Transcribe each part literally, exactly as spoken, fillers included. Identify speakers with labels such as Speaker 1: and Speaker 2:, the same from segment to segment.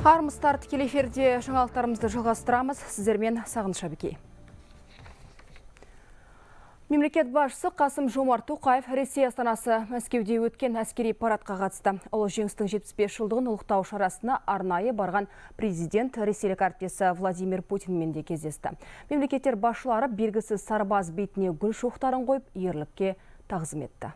Speaker 1: Армысыздар, тікелей эфирде жаңалықтарымызды жалғастырамыз. Сіздермен Сағыныш Абекей. Мемлекет басшысы Қасым-Жомарт Тоқаев Ресей астанасы Мәскеуде өткен әскери парадқа қатысты. Ұлы жеңістің жетпіс бес жылдығын ұлықтау шарасына арнайы барған президент ресейлік әріптесі Владимир Путинмен де кездесті. Мемлекеттер басшылары белгісіз сарбаз бетіне гүл шоқтарын қойып, ерлікке тағзым етті.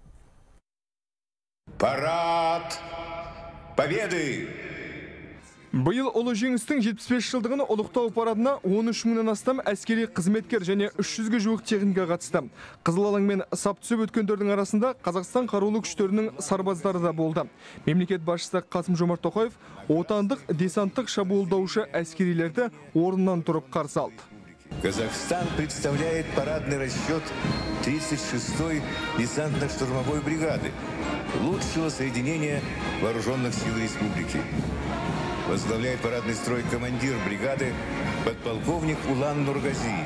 Speaker 2: Парад Победы!
Speaker 3: Биыл ұлы жеңістің жетпіс бес жылдығын ұлықтау парадына он үш мыңнан астам әскери қызметкер және үш жүзге жуық техника қатысты. Қызыл алаңмен сап түсіп өткендердің арасында Қазақстан қарулы күштерінің сарбаздары да болды. Мемлекет басшысы Қасым-Жомарт Тоқаев отандық десанттық шабуылдаушы әскерилерді орнынан тұрып қарсы алды.
Speaker 2: Казахстан представляет парадный расчет тридцать шестой десантно-штурмовой бригады, лучшего соединения вооруженных сил республики. Возглавляет парадный строй командир бригады подполковник Улан Нургази.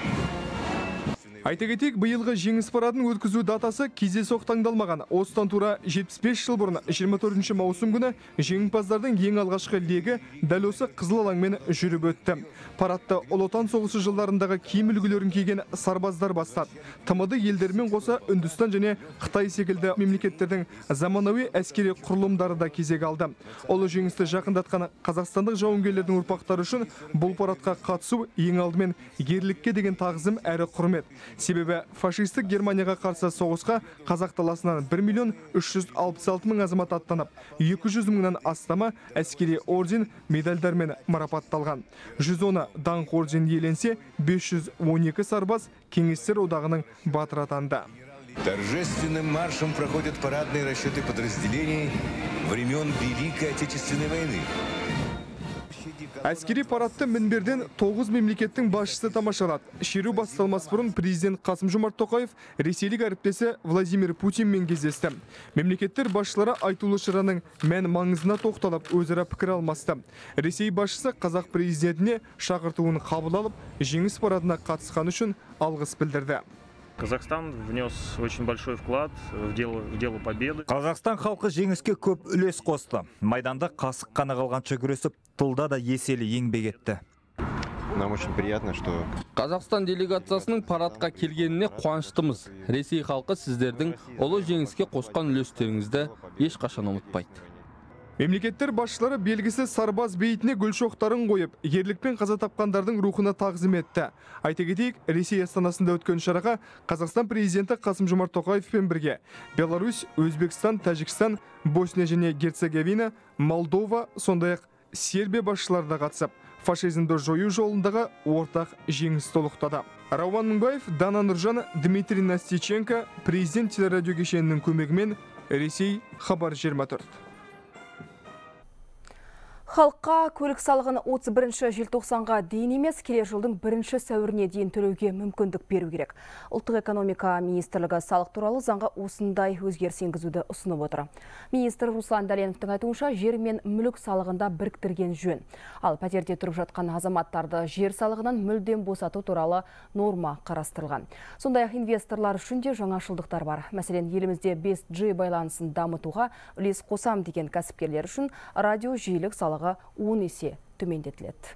Speaker 3: Айта кетейік, биылғы жеңіс парадын өткізу датасы кездейсоқ таңдалмаған. Осыдан тура жетпіс бес жыл бұрын жиырма төртінші маусым күні жеңімпаздардың ең алғашқы легі дәл осы қызыл алаңмен жүріп өтті. Парадты Ұлы Отан соғысы жылдарындағы киім үлгілерін киген сарбаздар бастады. тмд елдерімен қоса Үндістан және Қытай секілді мемлекеттердің заманауи әскери құрылымдары да кезек алды. Ұлы жеңісті жақындатқан қазақстандық жауынгерлердің ұрпақтары үшін бұл парадқа қатысу ең алдымен ерлікке деген тағзым әрі құрмет. Себебі фашистік Германияға қарсы соғысқа қазақ даласынан бір миллион үш жүз алпыс алты мың азамат аттанып, екі жүз мыңнан астамы әскери орден медальдармен марапатталған. жүз оны даңқ орден иеленсе, бес жүз он екі сарбаз Кеңестер одағының батыры атанды.
Speaker 2: Торжественным маршем проходят парадные расчеты подразделений времен Великой Отечественной войны.
Speaker 3: Әскери парадты мінберден тоғыз мемлекеттің басшысы тамашалады. Шеру басталмас бұрын президент Қасым-Жомарт Тоқаев ресейлік әріптесі Владимир Путинмен кездесті. Мемлекеттер басшылары айтулы шараның мән маңызына тоқталып, өзара пікір алмасты. Ресей басшысы қазақ президентіне шақыртуын қабыл алып, жеңіс парадына қатысқаны үшін алғыс білдірді.
Speaker 4: Казахстан внес очень большой вклад в дело, в дело победы.
Speaker 5: Қазақстан халқы жеңіске көп үлес қосты. Майданда қасық қаны қалғанша күресіп, тылда да еселі еңбек етті.
Speaker 6: Нам очень приятно, что
Speaker 7: Қазақстан делегациясының парадқа келгеніне қуаныштымыз. Ресей халқы сіздердің ұлы жеңіске қосқан үлестеріңізді ешқашан ұмытпайды.
Speaker 3: Мемлекеттер басшылары белгісі сарбаз бейітіне гүл шоқтарын қойып, ерлікпен қаза тапқандардың рухына тағзым етті. Айта кетейік, Ресей астанасында өткен шараға Қазақстан президенті Қасым-Жомарт Тоқаевпен бірге Беларусь, Өзбекстан, Тәжікстан, Босния және Герцеговина, Молдова, сондай-ақ Сербия басшылары да қатысып, фашизмді жою жолындағы ортақ жеңіс толықтады. Рауан Мыңбаев, Дана Нұржан, Дмитрий Настиченко, президент телерадио кешенінің көмегімен Ресей хабар жиырма төрт.
Speaker 1: Халыққа көлік салығын отыз бірінші желтоқсанға дейін емес, келер жылдың бірінші сәуіріне дейін төлеуге мүмкіндік беру керек. Ұлттық экономика министрлігі салық туралы заңға осындай өзгеріс енгізуді ұсынып отыр. Министр Руслан Дәленовтің айтуынша, жер мен мүлік салығында біріктірген жөн. Ал пәтерде тұрып жатқан азаматтарды жер салығынан мүлдем босату туралы норма қарастырылған. Сондай-ақ инвесторлар үшін де жаңашылдықтар бар. Мәселен, елімізде бес джи байланысын дамытуға үлес қосам деген кәсіпкерлер үшін радио жиілік салығы он есе төмендетіледі.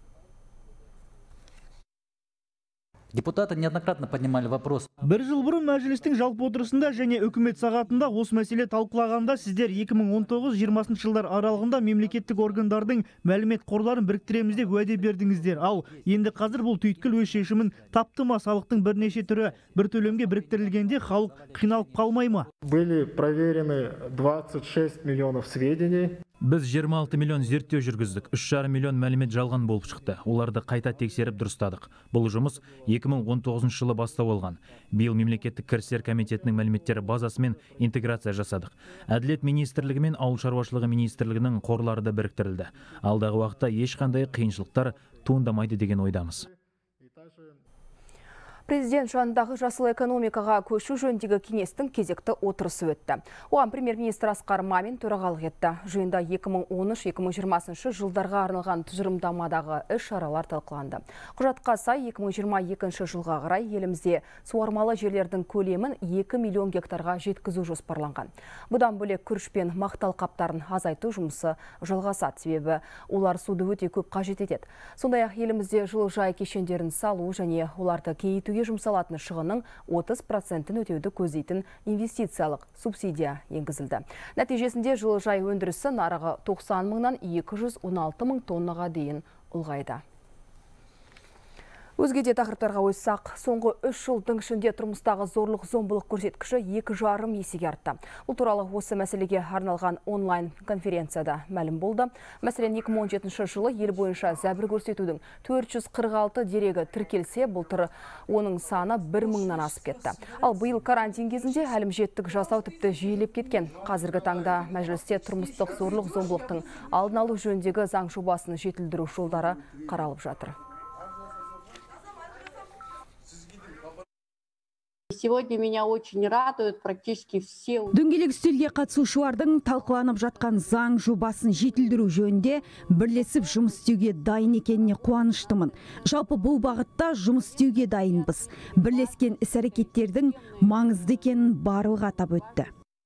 Speaker 8: Депутаты неоднократно поднимали вопрос.
Speaker 9: Бір жыл бұрын мәжілістің жалпы отырысында және үкімет сағатында осы мәселе талқылағанда сіздер екі мың он тоғыз жиырмасыншы жылдар аралығында мемлекеттік органдардың мәлімет қорларын біріктіреміз деп уәде бердіңіздер. Ал енді қазір бұл түйткіл өз шешімін тапты ма? Салықтың бірнеше түрі бір төлемге біріктірілгенде халық қиналып қалмай ма?
Speaker 10: Были проверены двадцать шесть миллионов сведений.
Speaker 8: Біз жиырма алты миллион зерттеу жүргіздік. үш жарым миллион мәлімет жалған болып шықты. Оларды қайта тексеріп дұрыстадық. Бұл жұмыс екі мың он тоғызыншы жылы бастау алған. Биыл мемлекеттік кірістер комитетінің мәліметтері базасымен интеграция жасадық. Әділет министрлігі мен ауыл шаруашылығы министрлігінің қорлары да біріктірілді. Алдағы уақытта ешқандай қиыншылықтар туындамайды деген ойдамыз.
Speaker 1: Президент жанындағы жасыл экономикаға көшу жөніндегі кеңестің кезекті отырысы өтті. Оған премьер-министр Асқар Мамин төрағалық етті. Жиында екі мың он үш екі мың жиырмасыншы жылдарға арналған тұжырымдамадағы іс-шаралар талқыланды. Құжатқа сай екі мың жиырма екінші жылға қарай елімізде суармалы жерлердің көлемін екі миллион гектарға жеткізу жоспарланған. Бұдан бөлек күріш пен мақтал қаптарын азайту жұмысы жалғасады, себебі олар суды өте көп қажет етеді. Сондай-ақ елімізде жылыжай кешендерін салу және оларды кеңейтуге жұмсалатын шығынның отыз процентін өтеуді көздейтін инвестициялық субсидия енгізілді. Нәтижесінде жылыжай өндірісі нарығы тоқсан мыңнан екі жүз он алты мың тоннаға дейін ұлғайды. Өзге де тақырыптарға ойыссақ, соңғы үш жылдың ішінде тұрмыстағы зорлық зомбылық көрсеткіші екі жарым есеге артты. Бұл туралы осы мәселеге арналған онлайн конференцияда мәлім болды. Мәселен, екі мың он жетінші жылы ел бойынша зәбір көрсетудің төрт жүз қырық алты дерегі тіркелсе, былтыр оның саны бір мыңнан асып кетті. Ал биыл карантин кезінде әлімжеттік жасау тіпті жиілеп кеткен. Қазіргі таңда мәжілісте тұрмыстық зорлық зомбылықтың алдын алу жөніндегі заң жобасын жетілдіру жолдары қаралып жатыр.
Speaker 11: Сегодня меня очень радует практически все.
Speaker 12: Дөңгелек үстелге қатысушылардың талқыланып жатқан заң жобасын жетілдіру жөнінде бірлесіп жұмыс істеуге дайын екеніне қуаныштымын. Жалпы бұл бағытта жұмыс істеуге дайынбыз. Бірлескен іс-әрекеттердің маңызды екенін барлығы атап өтті.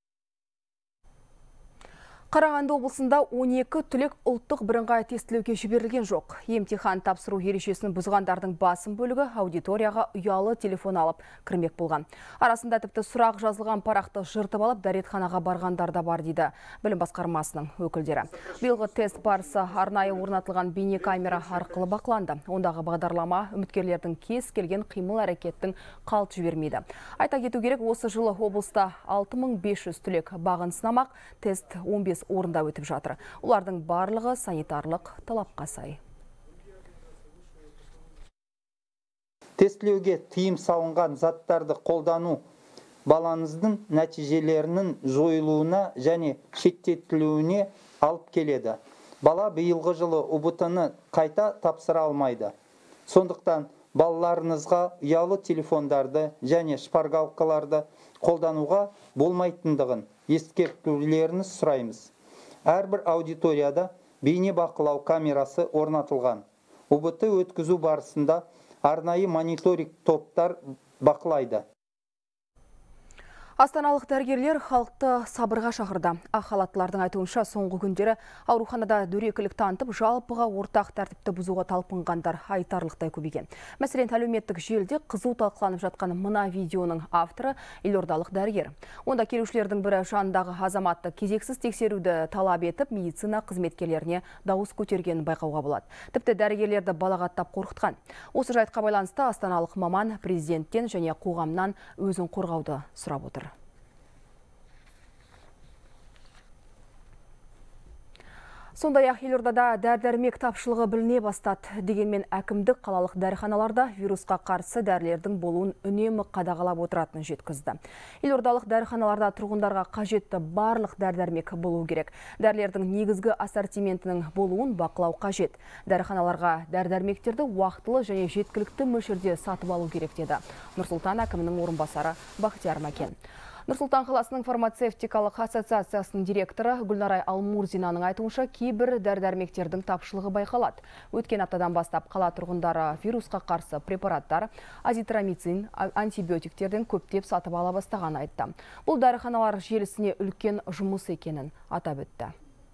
Speaker 1: Қарағанды облысында он екі түлек ұлттық бірыңғай тестілеуге жіберілген жоқ. Емтихан тапсыру ережесін бұзғандардың басым бөлігі аудиторияға ұялы телефон алып кірмек болған. Арасында тіпті сұрақ жазылған парақты жыртып алып дәретханаға барғандар да бар дейді білім басқармасының өкілдері. Биылғы тест барысы арнайы орнатылған бейнекамера арқылы бақыланды. Ондағы бағдарлама үміткерлердің кез келген қимыл әрекеттің қалт жібермейді. Айта кету керек, осы жылы облыста алты мың бес жүз түлек бағын сынамақ, тест он бес орында өтіп жатыр. Олардың барлығы санитарлық талапқа сай.
Speaker 13: Тестілеуге тыйым салынған заттарды қолдану балаңыздың нәтижелерінің жойылуына және шеттетілуіне алып келеді. Бала биылғы жылы ұбт-ны қайта тапсыра алмайды. Сондықтан балаларыңызға ұялы телефондарды және шпаргалкаларды қолдануға болмайтындығын ескертулеріңізді сұраймыз. Әрбір аудиторияда бейне бақылау камерасы орнатылған. ұбт өткізу барысында арнайы мониторинг топтар бақылайды.
Speaker 1: Астаналық дәрігерлер халықты сабырға шақырды. Ақ халаттылардың айтуынша соңғы күндері ауруханада дөрекілік танытып, жалпыға ортақ тәртіпті бұзуға талпынғандар айтарлықтай көбейген. Мәселен, әлеуметтік желіде қызу талқыланып жатқан мына видеоның авторы елордалық дәрігер. Онда келушілердің бірі жанындағы азаматты кезексіз тексеруді талап етіп, медицина қызметкерлеріне дауыс көтергенін байқауға болады. Тіпті дәрігерлерді балағаттап қорқытқан. Осы жайтқа байланысты астаналық маман президенттен және қоғамнан өзін қорғауды сұрап отыр. Сондай-ақ елордада дәрі-дәрмек тапшылығы біліне бастады. Дегенмен әкімдік қалалық дәріханаларда вирусқа қарсы дәрілердің болуын үнемі қадағалап отыратынын жеткізді. Елордалық дәріханаларда тұрғындарға қажетті барлық дәрі-дәрмек болуы керек. Дәрілердің негізгі ассортиментінің болуын бақылау қажет. Дәріханаларға дәрі-дәрмектерді уақытылы және жеткілікті мөлшерде сатып алу керек деді Нұр-Сұлтан әкімінің орынбасары Бақтияр Мәкен. Нұр-Сұлтан қаласының фармацевтикалық ассоциациясының директоры Гүлнарай Алмурзинаның айтуынша кейбір дәрі-дәрмектердің тапшылығы байқалады. Өткен аптадан бастап қала тұрғындары вирусқа қарсы препараттар, азитромицин, антибиотиктерден көптеп сатып ала бастаған айтты. Бұл дәріханалар желісіне үлкен жұмыс екенін атап өтті.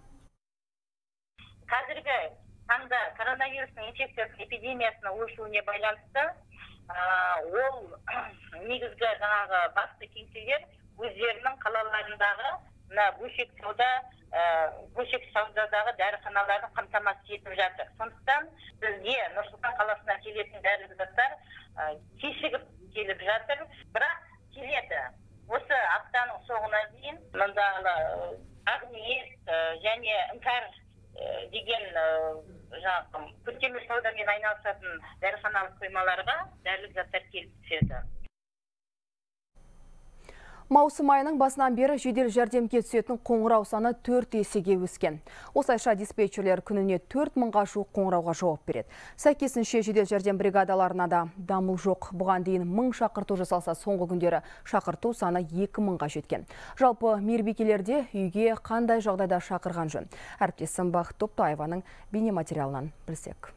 Speaker 14: Қазіргі таңда коронавирустың инфекциясының эпидемиясына өршуіне байланысты ол негізгі жаңағы басты кеңселер өздерінің қалаларындағы бөлшек сауда, бөлшек саудадағы дәріханаларын қамтамасыз етіп жатыр. Сондықтан бізге Нұр-Сұлтан қаласына келетін дәрі-заттар кешігіп келіп жатыр, бірақ келеді. Осы аптаның соңына дейін мұнда Ақниет және Іңкәр деген көктемгі саудамен айналысатын дәріханалық қоймаларға дәрілік заттар келіп түседі.
Speaker 1: Маусым айының басынан бері жедел жәрдемге түсетін қоңырау саны төрт есеге өскен. Осылайша диспетчерлер күніне төрт мыңға жуық қоңырауға жауап береді. Сәйкесінше жедел жәрдем бригадаларына да дамыл жоқ. Бұған дейін мың шақырту жасалса, соңғы күндері шақырту саны екі мыңға жеткен. Жалпы мейірбикелерде үйге қандай жағдайда шақырған жөн? Әріптесім Бақыт Топтаеваның бейнематериалынан білсек.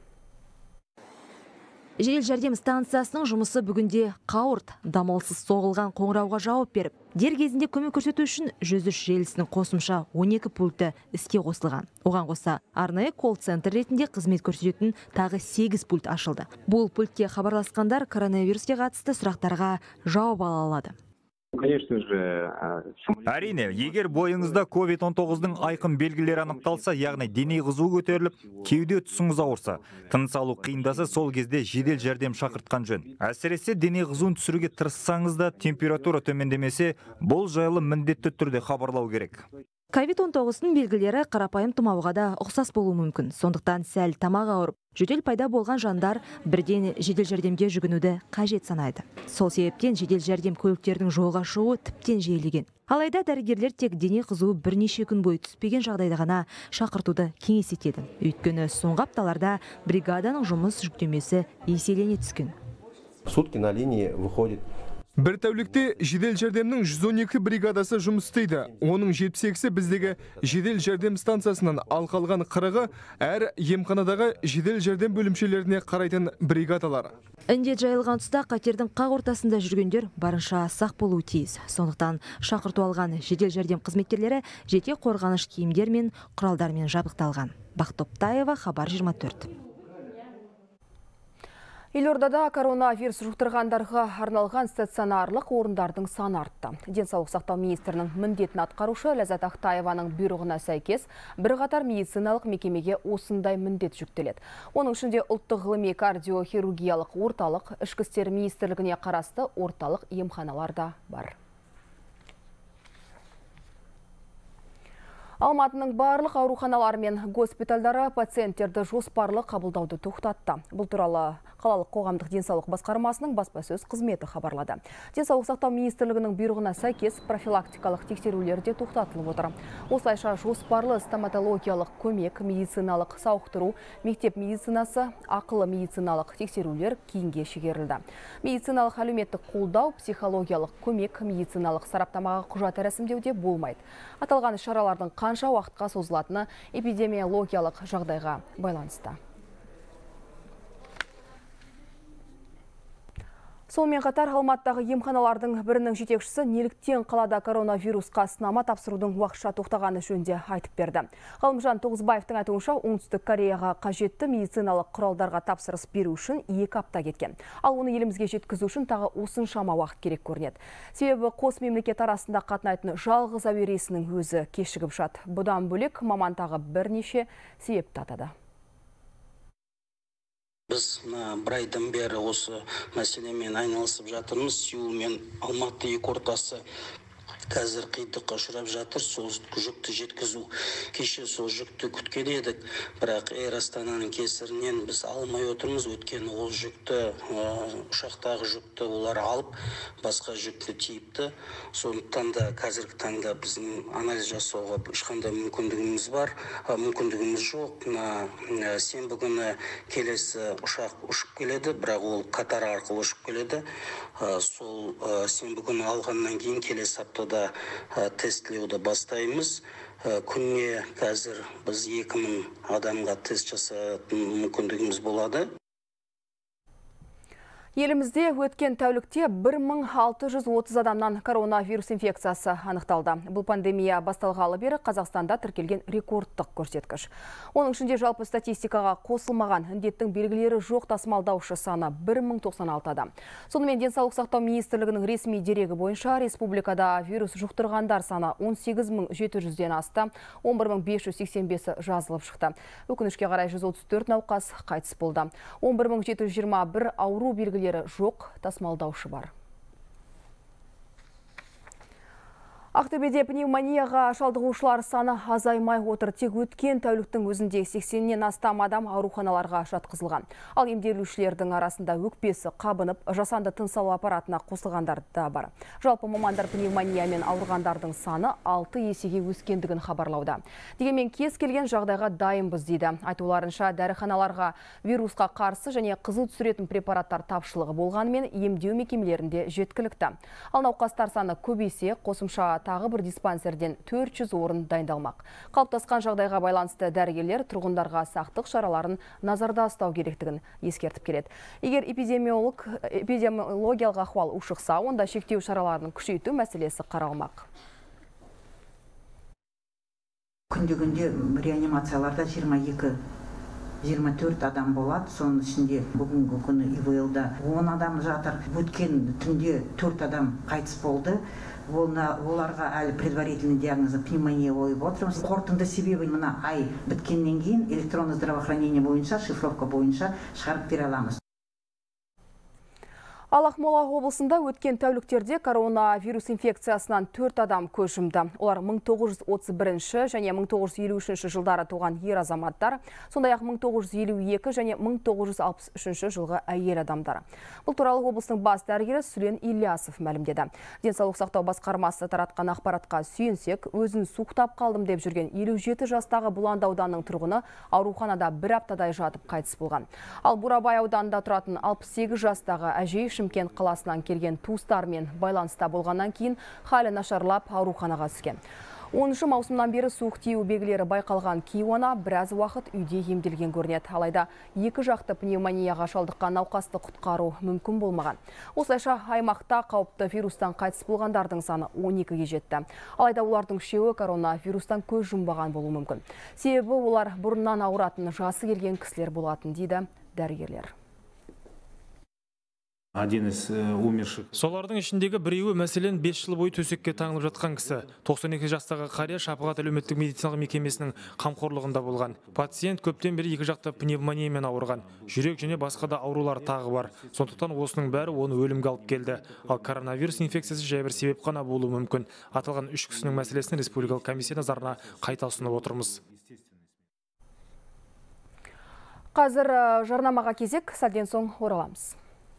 Speaker 15: Жедел жәрдем станциясының жұмысы бүгінде қауырт, дамылсыз соғылған қоңырауға жауап беріп, дер кезінде көмек көрсету үшін жүз үш желісінің қосымша он екі пульті іске қосылған. Оған қоса арнайы колл-центр ретінде қызмет көрсететін тағы сегіз пульт ашылды. Бұл пультке хабарласқандар коронавируске қатысты сұрақтарға жауап ала алады.
Speaker 6: Конечно же,
Speaker 5: әрине, егер бойыңызда ковид он тоғыздың айқын белгілері анықталса, яғни дене қызуы көтеріліп, кеуде тұсыңыз ауырса, тыныс алу қиындаса, сол кезде жедел жәрдем шақыртқан жөн. Әсіресе дене қызуын түсіруге тырыссаңыз да, температура төмендемесе, бұл жайлы міндетті түрде хабарлау керек.
Speaker 15: ковид он тоғыздың белгілері қарапайым тұмауға да ұқсас болуы мүмкін. Сондықтан сәл тамақ ауырып, жөтел пайда болған жандар бірден жедел жәрдемге жүгінуді қажет санайды. Сол себептен жедел жәрдем көліктердің жолға шығуы тіптен жиілеген. Алайда дәрігерлер тек дене қызуы бірнеше күн бойы түспеген жағдайда ғана шақыртуды кеңес етеді. Өйткені соңғы апталарда бригаданың жұмыс жүктемесі еселене түскен.
Speaker 6: В сутки на линии выходит
Speaker 3: Бір тәулікте жедел жәрдемнің жүз он екі бригадасы жұмыс істейді. Оның жетпіс екісі біздегі жедел жәрдем станциясынан, ал қалған қырығы әр емханадағы жедел жәрдем бөлімшелеріне қарайтын бригадалар.
Speaker 15: Індет жайылған тұста қатердің қақ ортасында жүргендер барынша сақ болуы тиіс. Сондықтан шақырту алған жедел жәрдем қызметкерлері жеке қорғаныш киімдер мен құралдармен жабдықталған. Бақыт Топтаева, Хабар жиырма төрт.
Speaker 1: Елордада коронавирус жұқтырғандарға арналған стационарлық орындардың саны артты. Денсаулық сақтау министрінің міндетін атқарушы Ләззат Ақтаеваның бұйрығына сәйкес бірқатар медициналық мекемеге осындай міндет жүктеледі. Оның ішінде ұлттық ғылыми кардиохирургиялық орталық, ішкі істер министрлігіне қарасты орталық емханалар да бар. Алматының барлық ауруханалары мен госпитальдары пациенттерді жоспарлы қабылдауды тоқтатты. Бұл туралы қалалық қоғамдық денсаулық басқармасының баспасөз қызметі хабарлады. Денсаулық сақтау министрлігінің бұйрығына сәйкес профилактикалық тексерулер де тоқтатылып отыр. Осылайша жоспарлы стоматологиялық көмек, медициналық сауықтыру, мектеп медицинасы, ақылы медициналық тексерулер кейінге шегерілді. Медициналық әлеуметтік қолдау, психологиялық көмек, медициналық сараптамаға құжат рәсімдеуде болмайды. Аталған шаралардың қанша уақытқа созылатыны эпидемиологиялық жағдайға байланысты. Сонымен қатар Алматыдағы емханалардың бірінің жетекшісі неліктен қалада коронавирусқа сынама тапсырудың уақытша тоқтағаны жөнінде айтып берді. Ғалымжан Тоғызбаевтың айтуынша, Оңтүстік Кореяға қажетті медициналық құралдарға тапсырыс беру үшін екі апта кеткен. Ал оны елімізге жеткізу үшін тағы осыншама уақыт керек көрінеді. Себебі қос мемлекет арасында қатынайтын жалғыз әуе рейсінің өзі кешігіп жатыр. Бұдан бөлек маман тағы бірнеше себепті атады.
Speaker 16: Біз бір айдан бері осы мәселемен айналысып жатырмыз. Сеул мен Алматы екі ортасы қазір қиындыққа ұшырап жатыр. Сол жүкті жеткізу. Кеше сол жүкті күткен едік, бірақ Эйр Астананың кесірінен біз алмай отырмыз. Өйткені ол жүкті, ұшақтағы жүкті олар алып, басқа жүкті тиіпті. Сондықтан да қазіргі таңда біздің анализ жасауға ешқандай мүмкіндігіміз бар, мүмкіндігіміз жоқ. Сенбі күні келесі ұшақ ұшып келеді, бірақ ол Катар арқылы ұшып келеді. Сол сенбі күні алғаннан кейін келесі аптада тестлеуді бастаймыз. Күнне қазір біз екі мың адамға тест жасайтын мүмкіндігіміз болады.
Speaker 1: Елімізде өткен тәулікте бір мың алты жүз отыз адамнан коронавирус инфекциясы анықталды. Бұл пандемия басталғалы бері Қазақстанда тіркелген рекордтық көрсеткіш. Оның ішінде жалпы статистикаға қосылмаған індеттің белгілері жоқ тасымалдаушы саны бір мың тоқсан алты адам. Сонымен денсаулық сақтау министрлігінің ресми дерегі бойынша республикада вирус жұқтырғандар саны он сегіз мың жеті жүзден асты, он бір мың бес жүз сексен бесі жазылып шықты. Өкінішке қарай жүз отыз төрт науқас қайтыс болды. он бір мың жеті жүз жиырма бір ауру белгілері жоқ, тасымалдаушы бар. Ақтөбеде пневмонияға шалдығушылар саны азаймай отыр. Тек өткен тәуліктің өзінде сексеннен астам адам ауруханаларға жатқызылған. Ал емделушілердің арасында өкпесі қабынып, жасанды тыныс алу аппаратына қосылғандар да бар. Жалпы мамандар пневмониямен ауырғандардың саны алты есеге өскендігін хабарлауда. Дегенмен кез келген жағдайға дайынбыз дейді. Айтуларынша дәріханаларға вирусқа қарсы және қызыл түсіретін препараттар тапшылығы болғанымен емдеу мекемелерінде жеткілікті. Ал науқастар саны көбейсе, қосымша тағы бір диспансерден төрт жүз орын дайындалмақ. Қалыптасқан жағдайға байланысты дәрігерлер тұрғындарға сақтық шараларын назарда ұстау керектігін ескертіп келеді. Егер эпидемиолог, эпидемиологиялық ахуал ушықса, онда шектеу шараларын күшейту мәселесі қаралмақ.
Speaker 17: Күнде-күнде реанимацияларда жиырма екі жиырма төрт адам болады. Соның ішінде бүгінгі күні И В Л'да он адам жатыр. Өткен түнде төрт адам қайтыс болды. Оларға әлі предварительный диагнозы пневмония қойып отырмыз. Қорытынды себебі мына ай біткеннен кейін электронды здравоохранение бойынша, шифровка бойынша шығарып бере аламыз.
Speaker 1: Ал Ақмола облысында өткен тәуліктерде коронавирус инфекциясынан төрт адам көз жұмды. Олар мың тоғыз жүз отыз бірінші және мың тоғыз жүз елу үшінші жылдары туған ер азаматтар, сондай-ақ мың тоғыз жүз елу екі және мың тоғыз жүз алпыс үшінші жылғы әйел адамдар. Бұл туралы облыстың бас дәрігері Сүлен Ильясов мәлімдеді. Денсаулық сақтау басқармасы таратқан ақпаратқа сүйенсек, өзін суықтап қалдым деп жүрген елу жеті жастағы Бұланды ауданының тұрғыны ауруханада бір аптадай жатып қайтыс болған. Ал Бурабай ауданында тұратын алпыс сегіз жастағы әжей Шымкент қаласынан келген туыстармен байланыста болғаннан кейін халі нашарлап ауруханаға түскен. оныншы маусымнан бері суық тию белгілері байқалған кейуана біраз уақыт үйде емделген көрінеді. Алайда екі жақты пневмонияға шалдыққан науқасты құтқару мүмкін болмаған. Осылайша аймақта қауіпті вирустан қайтыс болғандардың саны он екіге жетті. Алайда олардың үшеуі коронавирустан көз жұмбаған болуы мүмкін. Себебі олар бұрыннан ауыратын жасы келген кісілер болатын дейді дәрігерлер.
Speaker 18: Один из умерших.
Speaker 19: Солардың ішіндегі біреуі мәселен бес жыл бойы төсекке таңылып жатқан кісі. тоқсан екі жастағы қария Шапағат әлеуметтік медициналық мекемесінің қамқорлығында болған. Пациент көптен бері екі жақты пневмониямен ауырған. Жүрек және басқа да аурулар тағы бар. Сондықтан осының бәрі оны өлімге алып келді. Ал коронавирус инфекциясы жай бір себеп қана болуы мүмкін. Аталған үш кісінің мәселесін республикалық комиссия назарына қайта ұсынып отырмыз.
Speaker 1: Қазір жарнамаға кезек, сәлден соң ораламыз.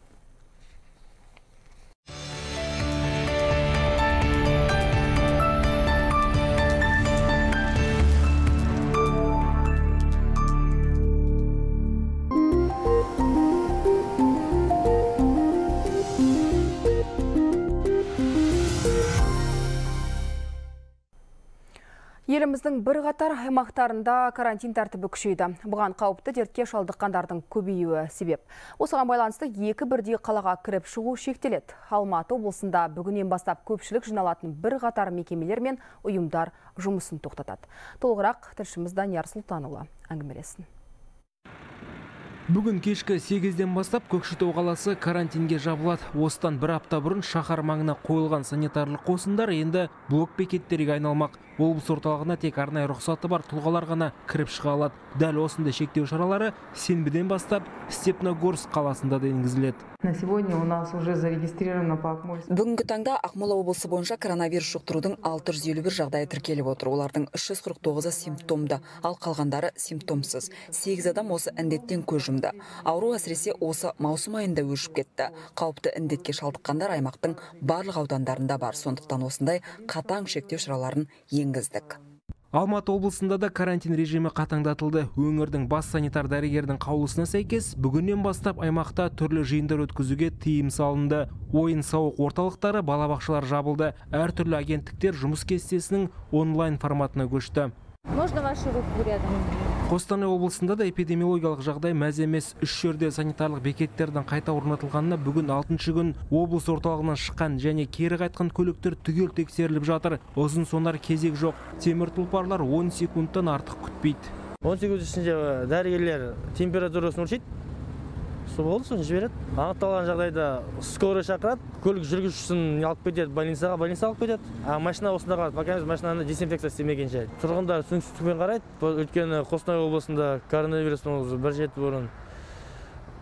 Speaker 1: Еліміздің бір қатар аймақтарында карантин тәртібі күшейді. Бұған қауіпті дертке шалдыққандардың көбеюі себеп. Осыған байланысты екі бірдей қалаға кіріп шығу шектеледі. Алматы облысында бүгіннен бастап көпшілік жиналатын бір қатар мекемелер мен ұйымдар жұмысын тоқтатады. Толығырақ тілшіміз Данияр Сұлтанұлы әңгімелесін.
Speaker 20: Бүгін кешкі сегізден бастап Көкшетау қаласы карантинге жабылады. Осыдан бір апта бұрын шаһар маңына қойылған санитарлық қосындар енді блок-бекеттерге айналмақ. Облыс орталығына тек арнайы рұқсаты бар тұлғалар ғана кіріп шыға алады. Дәл осындай шектеу шаралары сенбіден бастап Степногорск қаласында да енгізіледі.
Speaker 21: На сегодня у нас уже зарегистрировано по Акмольску.
Speaker 22: Бүгінгі таңда Ақмола облысы бойынша коронавирус жұқтырудың алты жүз елу бір жағдайы тіркеліп отыр. Олардың үш жүз қырық тоғызы симптомды, ал қалғандары симптомсыз. сегіз адам осы індеттен көз жұмды. Ауру әсіресе осы маусым айында өршіп кетті. Қауіпті індетке шалдыққандар аймақтың барлық аудандарында бар. Сондықтан осындай қатаң шектеу шараларын енгіздік.
Speaker 20: Алматы облысында да карантин режимі қатаңдатылды. Өңірдің бас санитар дәрігердің қаулысына сәйкес, бүгіннен бастап аймақта түрлі жиындар өткізуге тыйым салынды. Ойын-сауық орталықтары, балабақшалар жабылды. Әртүрлі агенттіктер жұмыс кестесінің онлайн форматына көшті.
Speaker 23: Можно вашу руку рядом?
Speaker 20: Қостанай облысында да эпидемиологиялық жағдай мәз емес. Үш жерде санитарлық бекеттердің қайта орнатылғанына бүгін алтыншы күн облыс орталығынан шыққан және кері қайтқан көліктер түгел тексеріліп жатыр. Ұзын сонар кезек жоқ. Темір тұлпарлар он секундтан артық күтпейді.
Speaker 24: он секунд ішінде дәрігерлер температурасын өлшейді. Су болды, соны жібереді. Анықталған жағдайда скорый шақырады, көлік жүргізушісін алып кетеді, больницаға, больница алып кетеді. А машина осында қалады, пока машинаны дезинфекция істемегенше. Тұрғындар түсіністікпен қарайды. Өйткені Қостанай облысында коронавирустың бір жеті бұрын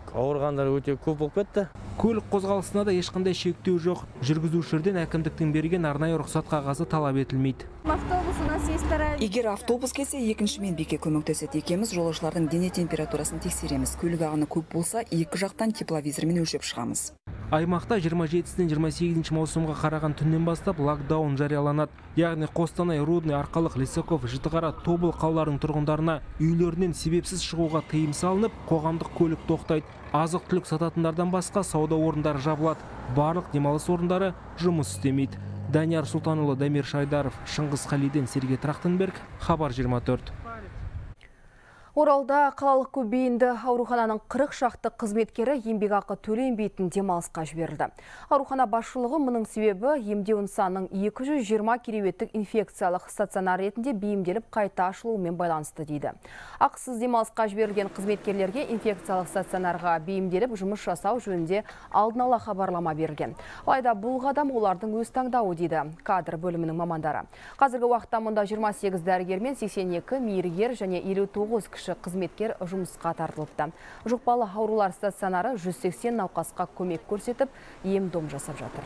Speaker 24: ауырғандар өте көп болып кетті.
Speaker 20: Көлік қозғалысына да ешқандай шектеу жоқ. Жүргізушілерден әкімдіктің берген арнайы рұқсат қағазы талап етілмейді.
Speaker 22: Егер автобус келсе, екінші медбике көмектеседі. Екеуміз жолаушылардың дене температурасын тексереміз. Көлік ағыны көп болса, екі жақтан тепловизормен өлшеп шығамыз.
Speaker 20: Аймақта жиырма жетісінен жиырма сегізінші маусымға қараған түннен бастап локдаун жарияланады. Яғни Қостанай, Рудный, Арқалық, Лисаков, Жітіқара, Тобыл қалаларының тұрғындарына үйлерінен себепсіз шығуға тыйым салынып, қоғамдық көлік тоқтайды. Азық-түлік сататындардан басқа сауда орындары жабылады. Барлық демалыс орындары жұмыс істемейді. Данияр Сұлтанұлы, Дамир Шайдаров, Шыңғыс Қалиден, Сергей Трахтенберг, Хабар жиырма төрт.
Speaker 1: Оралда қалалық көпбейінді аурухананың қырық шақты қызметкері еңбекақы төленбейтін демалысқа жіберілді. Аурухана басшылығы мұның себебі емдеу нысанының екі жүз жиырма кереуеттік инфекциялық стационар ретінде бейімделіп қайта ашылуымен байланысты дейді. Ақысыз демалысқа жіберілген қызметкерлерге инфекциялық стационарға бейімделіп жұмыс жасау жөнінде алдын ала хабарлама берілген. Алайда бұл қадам олардың өз таңдауы дейді кадр бөлімінің мамандары. Қазіргі уақытта мұнда жиырма сегіз дәрігер мен сексен екі мейіргер және елу тоғыз кіші қызметкер жұмысқа тартылыпты. Жұқпалы аурулар стационары жүз сексен науқасқа көмек көрсетіп, ем-дом жасап жатыр.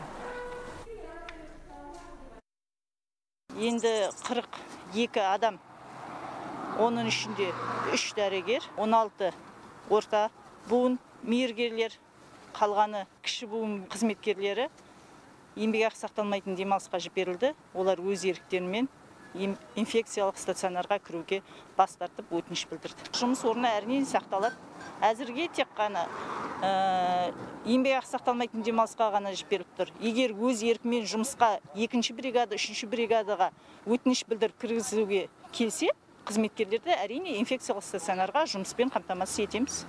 Speaker 2: Енді қырық екі адам, оның ішінде үш дәрігер, он алты орта буын мейіргерлер, қалғаны кіші буын қызметкерлері еңбек ақы сақталмайтын демалысқа жіберілді. Олар өз еріктерімен инфекциялық стационарға кіруге бас тартып өтініш білдірді. Жұмыс орны әрине сақталады. Әзірге тек қана еңбек ақы сақталмайтын демалысқа ғана жіберіліп тұр. Егер өз еркімен жұмысқа екінші бригада, үшінші бригадаға өтініш білдіріп кіргізуге келсе, қызметкерлерді әрине инфекциялық стационарға жұмыспен қамтамасыз етеміз.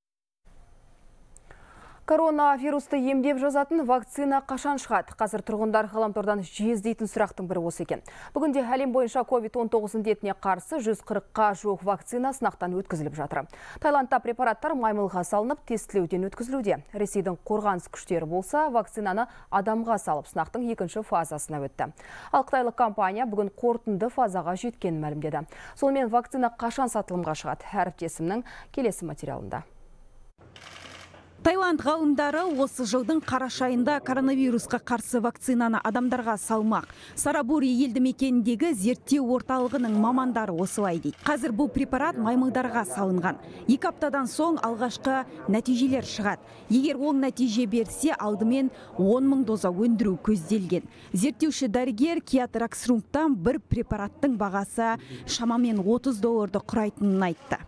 Speaker 1: Коронавирусты емдеп жазатын вакцина қашан шығады? Қазір тұрғындар ғаламтордан жиі іздейтін сұрақтың бірі осы екен. Бүгінде әлем бойынша ковид он тоғыз індетіне қарсы жүз қырыққа жуық вакцина сынақтан өткізіліп жатыр. Таиландта препараттар маймылға салынып, тестілеуден өткізілуде. Ресейдің қорғаныс күштері болса, вакцинаны адамға салып сынақтың екінші фазасына өтті. Ал қытайлық компания бүгін қорытынды фазаға жеткенін мәлімдеді. Сонымен вакцина қашан сатылымға шығады? Әріптесімнің келесі материалында.
Speaker 12: Таиланд ғалымдары осы жылдың қараша айында коронавирусқа қарсы вакцинаны адамдарға салмақ. Сарабури елді мекеніндегі зерттеу орталығының мамандары осылай дейді. Қазір бұл препарат маймылдарға салынған. Екі аптадан соң алғашқы нәтижелер шығады. Егер оң нәтиже берсе, алдымен он мың доза өндіру көзделген. Зерттеуші дәрігер Киат Раксрунгтан бір препараттың бағасы шамамен отыз долларды құрайтынын айтты.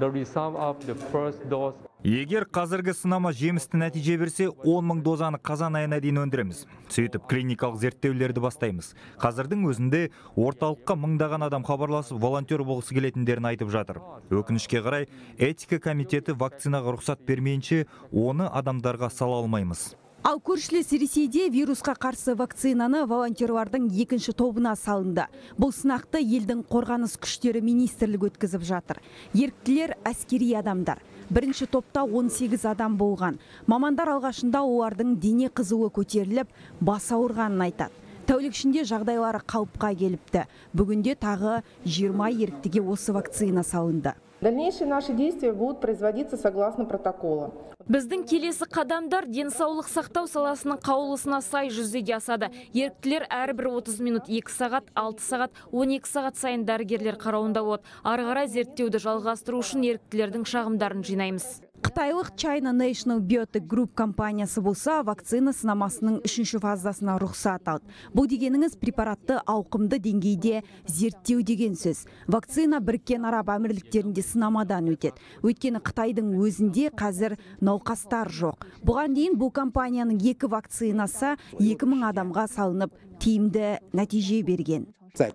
Speaker 5: Егер қазіргі сынама жемісті нәтиже берсе, он мың дозаны қазан айына дейін өндіреміз. Сөйтіп клиникалық зерттеулерді бастаймыз. Қазірдің өзінде орталыққа мыңдаған адам хабарласып, волонтер болғысы келетіндерін айтып жатыр. Өкінішке қарай, этика комитеті вакцинаға рұқсат бермейінше, оны адамдарға сала алмаймыз.
Speaker 12: Ал көршілес Ресейде вирусқа қарсы вакцинаны волонтерлардың екінші тобына салынды. Бұл сынақты елдің қорғаныс күштері министрлігі өткізіп жатыр. Еріктілер әскери адамдар. Бірінші топта он сегіз адам болған. Мамандар алғашында олардың дене қызуы көтеріліп, бас ауырғанын айтады. Тәулік ішінде жағдайлары қалыпқа келіпті. Бүгінде тағы жиырма еріктіге осы вакцина салынды.
Speaker 21: Дальнейшие наши действия будут производиться согласно протоколу.
Speaker 4: Біздің келесі қадамдар денсаулық сақтау саласының қаулысына сай жүзеге асады. Еріктілер әрбір отыз минут екі сағат, алты сағат, он екі сағат сайын дәрігерлер қарауында болады. Ары қарай зерттеуді жалғастыру үшін еріктілердің шағымдарын жинаймыз.
Speaker 12: Қытайлық China National Biotech Group компаниясы болса, вакцина сынамасының үшінші фазасына рұқсат алды. Бұл дегеніңіз препаратты ауқымды деңгейде зерттеу деген сөз. Вакцина Біріккен Араб Әмірліктерінде сынамадан өтеді. Өйткені Қытайдың өзінде қазір науқастар жоқ. Бұған дейін бұл компанияның екі вакцинасы екі мың адамға салынып, тиімді нәтиже берген.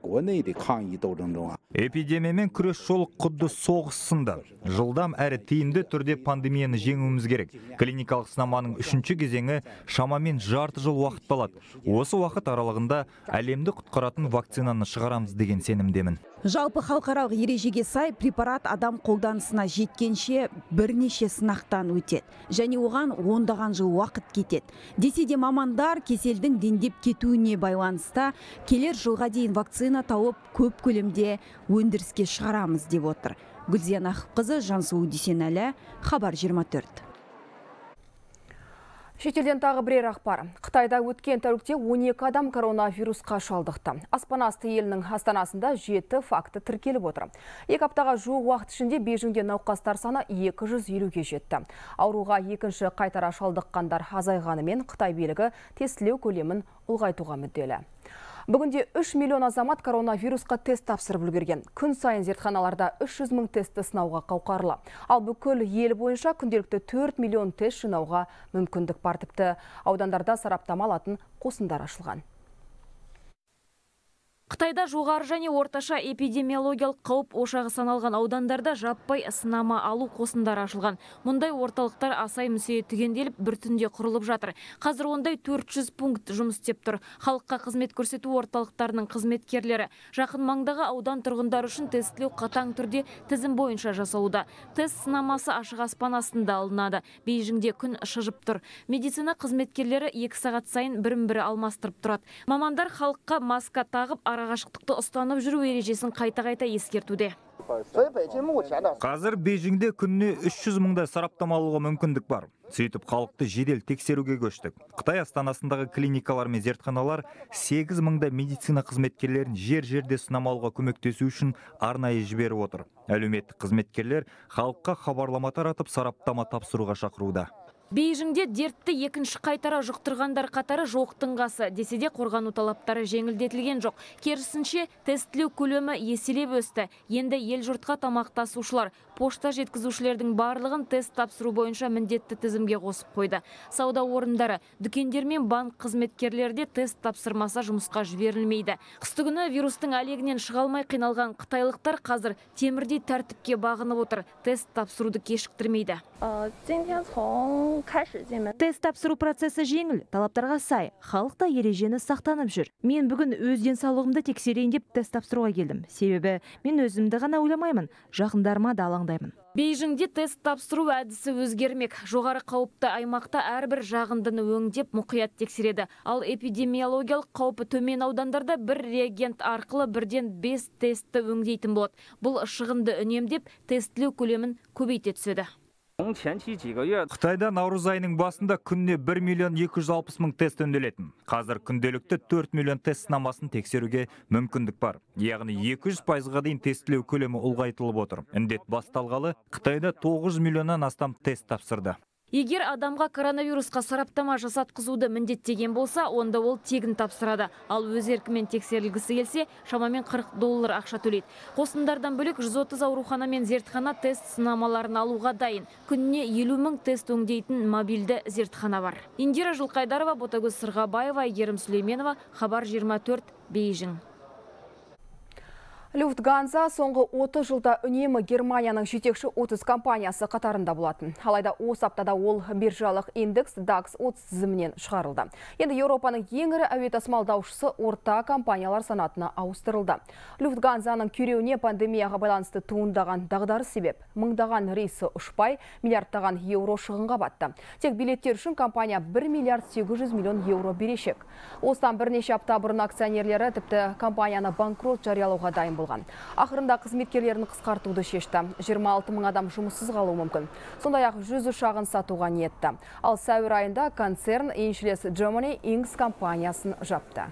Speaker 5: Эпидемиямен күрес жолы құдды соғыс сынды. Жылдам әрі тиімді түрде пандемияны жеңуіміз керек. Клиникалық сынаманың үшінші кезеңі шамамен жарты жыл уақыт алады. Осы уақыт аралығында әлемді құтқаратын вакцинаны шығарамыз деген сенімдемін.
Speaker 12: Жалпы халықаралық ережеге сай препарат адам қолданысына жеткенше бірнеше сынақтан өтеді. Және оған ондаған жыл уақыт кетеді. Десе де мамандар кеселдің дендеп кетуіне байланысты келер жылға дейін вакцина тауып көп көлемде өндіріске шығарамыз деп отыр. Гүлзия Нақыпқызы, Жансұлу Дүйсенәлі, Хабар жиырма төрт.
Speaker 1: Шетелден тағы бірер ақпар. Қытайда өткен тәулікте он екі адам коронавирусқа шалдықты. Аспанасты елінің астанасында жеті факті тіркеліп отыр. Екі аптаға жуық уақыт ішінде Бейжіңде науқастар саны екі жүз елуге жетті. Ауруға екінші қайтара шалдыққандар азайғанымен Қытай билігі тестілеу көлемін ұлғайтуға мүдделі. Бүгінде үш миллион азамат коронавирусқа тест тапсырып үлгерген. Күн сайын зертханаларда үш жүз мың тестті сынауға қауқарлы. Ал бүкіл ел бойынша күнделікті төрт миллион тест жинауға мүмкіндік бар. Тіпті аудандарда сараптама алатын қосындар ашылған.
Speaker 4: Қытайда жоғары және орташа эпидемиологиялық қауіп ошағы саналған аудандарда жаппай сынама алу қосындары ашылған. Мұндай орталықтар асай мүсейі түгенделіп бір түнде құрылып жатыр. Қазір ондай төрт жүз пункт жұмыс істеп тұр. Халыққа қызмет көрсету орталықтарының қызметкерлері жақын маңдағы аудан тұрғындар үшін тестілеу қатаң түрде тізім бойынша жасалуда. Тест сынамасы ашық аспан астында алынады. Бейжіңде күн шыжып тұр. Медицина қызметкерлері екі сағат сайын бірін-бірі алмастырып тұрады. Мамандар халыққа маска тағып арақашықтықты ұстанып жүру ережесін қайта-қайта ескертуде.
Speaker 5: Қазір Бейжіңде күніне үш жүз мыңдай сараптама алуға мүмкіндік бар. Сөйтіп халықты жедел тексеруге көштік. Қытай астанасындағы клиникалар мен зертханалар сегіз мыңдай медицина қызметкерлерін жер-жерде сынама алуға көмектесу үшін арнайы жіберіп отыр. Әлеуметтік қызметкерлер халыққа хабарлама таратып сараптама тапсыруға шақыруда.
Speaker 4: Бейжіңде дертті екінші қайтара жұқтырғандар қатары жоқтың қасы. Десе де қорғану талаптары жеңілдетілген жоқ. Керісінше тестілеу көлемі еселеп өсті. Енді ел жұртқа тамақтасушылар, пошта жеткізушілердің барлығын тест тапсыру бойынша міндетті тізімге қосып қойды. Сауда орындары, дүкендер мен банк қызметкерлері де тест тапсырмаса жұмысқа жіберілмейді. Қыстыгүні вирустың әлегінен шыға алмай қиналған қытайлықтар қазір темірдей тәртіпке бағынып отыр. Тест тапсыруды кешіктірмейді.
Speaker 15: Тест тапсыру процесі жеңіл, талаптарға сай, халықта ережені сақтанып жүр. Мен бүгін өз денсаулығымды тексерейін деп тест тапсыруға келдім. Себебі мен өзімді ғана ойламаймын, жақындарыма да алаңдаймын.
Speaker 4: Бейжіңде тест тапсыру әдісі өзгермек. Жоғары қауіпті аймақта әрбір жағындыны өңдеп мұқият тексереді. Ал эпидемиологиялық қаупі төмен аудандарда бір реагент арқылы бірден бес тестті өңдейтін болады. Бұл шығынды үнемдеп тестілеу көлемін көбейте түседі.
Speaker 5: Қытайда наурыз айының басында күніне бір миллион екі жүз алпыс мың тест өңделетін. Қазір күнделікті төрт миллион тест сынамасын тексеруге мүмкіндік бар. Яғни екі жүз пайызға дейін тестілеу көлемі ұлғайтылып отыр. Індет басталғалы Қытайда тоғыз миллионнан астам тест тапсырды.
Speaker 4: Егер адамға коронавирусқа сараптама жасатқызуды міндеттеген болса, онда ол тегін тапсырады. Ал өз еркімен тексерілгісі келсе, шамамен қырық доллар ақша төлейді. Қосындардан бөлек жүз отыз аурухана мен зертхана тест сынамаларын алуға дайын. Күніне елу мың тест өңдейтін мобильді зертхана бар. Индира Жылқайдарова, Ботагөз Сырғабаева, Айгерім Сүлейменова, Хабар жиырма төрт, Бейжің.
Speaker 1: Люфтганза соңғы отыз жылда үнемі Германияның жетекші отыз компаниясы қатарында болатын. Алайда осы аптада ол биржалық индекс дакс отыз тізімінен шығарылды. Енді Еуропаның ең ірі әуе тасымалдаушысы орта компаниялар санатына ауыстырылды. Люфтганзаның күйреуіне пандемияға байланысты туындаған дағдарыс себеп. Мыңдаған рейсі ұшпай, миллиардтаған еуро шығынға батты. Тек билеттер үшін компания бір миллиард сегіз жүз миллион еуро берешек. Осыдан бірнеше апта бұрын акционерлері тіпті компанияны банкрот жариялауға дайын болған. Ақырында қызметкерлерін қысқартуды шешті. жиырма алты мың адам жұмыссыз қалуы мүмкін. Сондай-ақ жүз ұшағын сатуға ниетті. Ал сәуір айында концерн Inchles Germany Inc компаниясын жапты.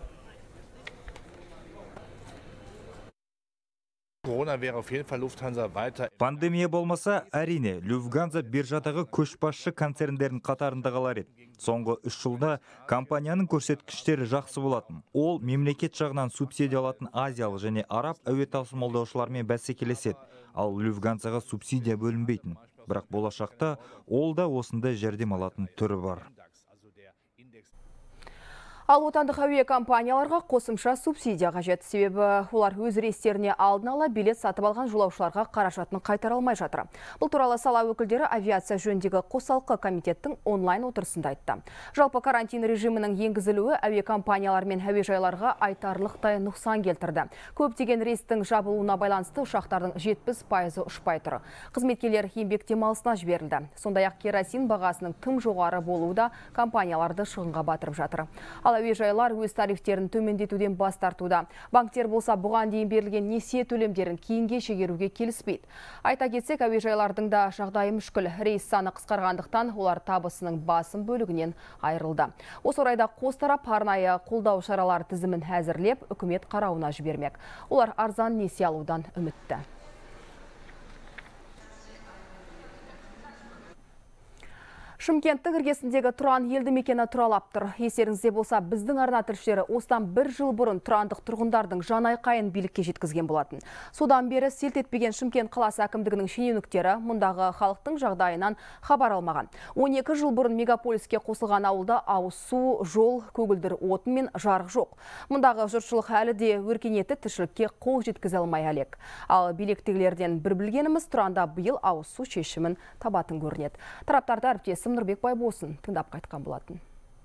Speaker 5: Пандемия болмаса, әрине, Люфтганза биржадағы көшбасшы концерндердің қатарында қалар еді. Соңғы үш жылда компанияның көрсеткіштері жақсы болатын. Ол мемлекет жағынан субсидия алатын азиялық және араб әуе тасымалдаушылармен бәсекелеседі. Ал Люфтганзаға субсидия бөлінбейтін. Бірақ болашақта ол да осындай жәрдем алатын түрі бар.
Speaker 1: Ал отандық әуе компанияларға қосымша субсидия қажет. Себебі олар өз рейстеріне алдын ала билет сатып алған жолаушыларға қаражатын қайтара алмай жатыр. Бұл туралы сала өкілдері авиация жөніндегі қосалқы комитеттің онлайн отырысында айтты. Жалпы карантин режимінің енгізілуі әуе компаниялар мен әуежайларға айтарлықтай нұқсан келтірді. Көптеген рейстің жабылуына байланысты ұшақтардың жетпіс пайызы ұшпай тұр. Қызметкерлер еңбек демалысына жіберілді. Сондай-ақ керосин бағасының тым жоғары болуы да компанияларды шығынға батырып жатыр. Ал ал әуежайлар өз тарифтерін төмендетуден бас тартуда. Банктер болса бұған дейін берілген несие төлемдерін кейінге шегеруге келіспейді. Айта кетсек, әуежайлардың да жағдайы мүшкіл. Рейс саны қысқарғандықтан олар табысының басым бөлігінен айырылды. Осы орайда қос тарап арнайы қолдау шаралар тізімін әзірлеп, үкімет қарауына жібермек. Олар арзан несие алудан үмітті. Шымкенттің іргесіндегі Тұран елді мекені тұралап тұр. Естеріңізде болса, біздің арна тілшілері осыдан бір жыл бұрын тұрандық тұрғындардың жанайқайын билікке жеткізген болатын. Содан бері селт етпеген Шымкент қаласы әкімдігінің шенеуніктері мұндағы халықтың жағдайынан хабар алмаған. он екі жыл бұрын мегаполиске қосылған ауылда ауыз су, жол, көгілдір отын мен жарық жоқ. Мұндағы жұртшылық әлі де өркениетті тіршілікке қол жеткізе алмай әлек. Ал биліктегілерден бір білгеніміз, Тұранда биыл ауыз су шешімін табатын көрінеді. Тараптарды әріптесім Нұрбек Байбосын тыңдап қайтқан болатын.